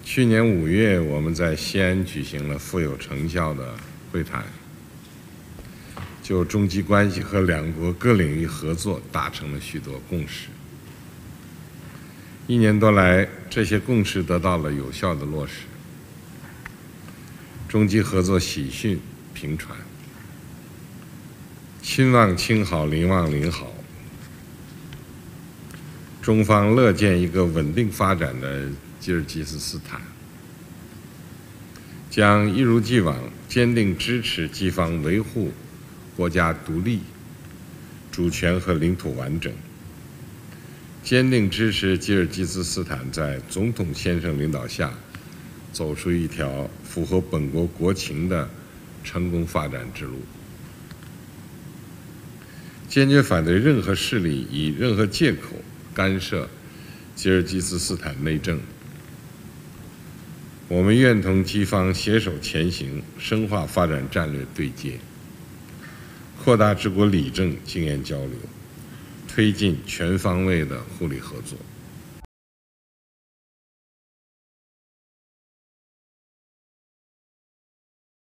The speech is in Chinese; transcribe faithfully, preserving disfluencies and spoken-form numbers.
去年五月，我们在西安举行了富有成效的会谈，就中基关系和两国各领域合作达成了许多共识。一年多来，这些共识得到了有效的落实，中基合作喜讯频传，亲望亲好，邻望邻好。中方乐见一个稳定发展的吉尔吉斯斯坦，将一如既往坚定支持基方维护国家独立、主权和领土完整，坚定支持吉尔吉斯斯坦在总统先生领导下走出一条符合本国国情的成功发展之路，坚决反对任何势力以任何借口干涉吉尔吉斯斯坦内政。我们愿同基方携手前行，深化发展战略对接，扩大治国理政经验交流，推进全方位的互利合作。